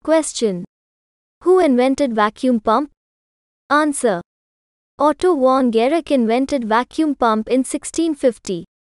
Question. Who invented vacuum pump? Answer. Otto von Guericke invented vacuum pump in 1650.